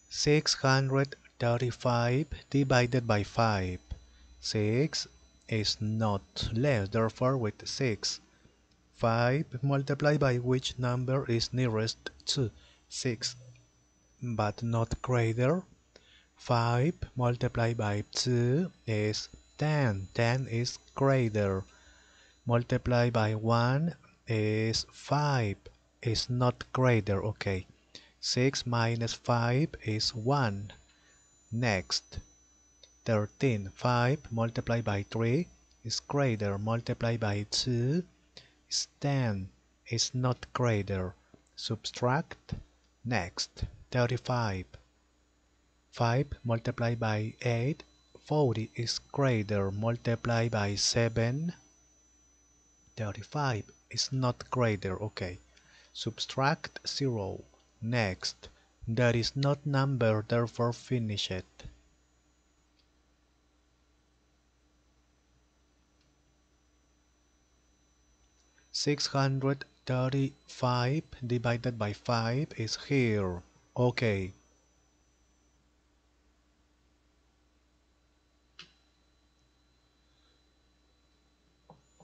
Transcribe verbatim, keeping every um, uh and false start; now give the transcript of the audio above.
six hundred thirty-five divided by five. six is not less, therefore with six. five multiplied by which number is nearest to six, but not greater? five multiplied by two is ten. ten is greater. Multiplied by one is five. Is not greater. Okay. six minus five is one. Next. thirteen. five multiplied by three is greater. Multiplied by two is ten. Is not greater. Subtract. Next. thirty-five. five multiplied by eight, forty is greater. Multiplied by seven, thirty-five is not greater. Okay. Subtract zero. Next. That is not number, therefore finish it. six hundred thirty-five divided by five is here. Okay.